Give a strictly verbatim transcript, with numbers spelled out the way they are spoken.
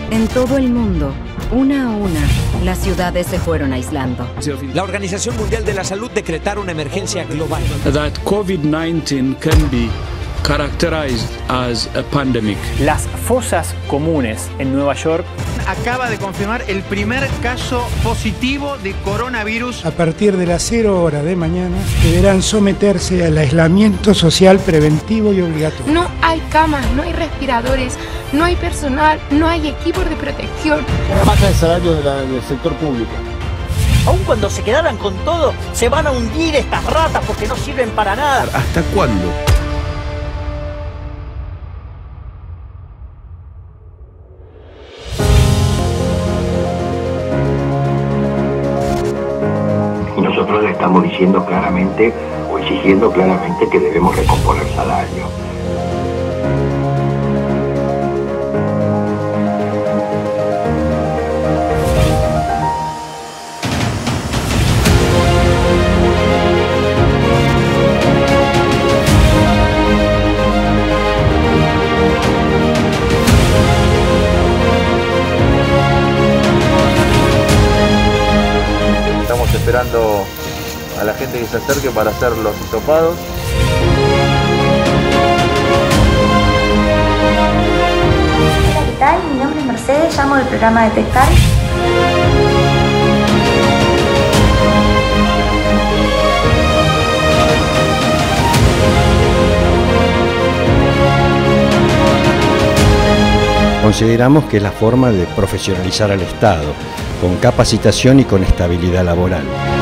En todo el mundo, una a una, las ciudades se fueron aislando. La Organización Mundial de la Salud decretaron una emergencia global. That COVID nineteen can be characterized as a pandemic. Las fosas comunes en Nueva York acaba de confirmar el primer caso positivo de coronavirus. A partir de las cero horas de mañana deberán someterse al aislamiento social preventivo y obligatorio. No hay camas, no hay respiradores, no hay personal, no hay equipos de protección. Baja el salario de la, del sector público. Aun cuando se quedaran con todo, se van a hundir estas ratas porque no sirven para nada. ¿Hasta cuándo? Nosotros le estamos diciendo claramente o exigiendo claramente que debemos recomponer salario. Estamos esperando a la gente que se acerque para hacer los hisopados. Hola, ¿qué tal? Mi nombre es Mercedes, llamo del programa Detectar. Consideramos que es la forma de profesionalizar al Estado, con capacitación y con estabilidad laboral.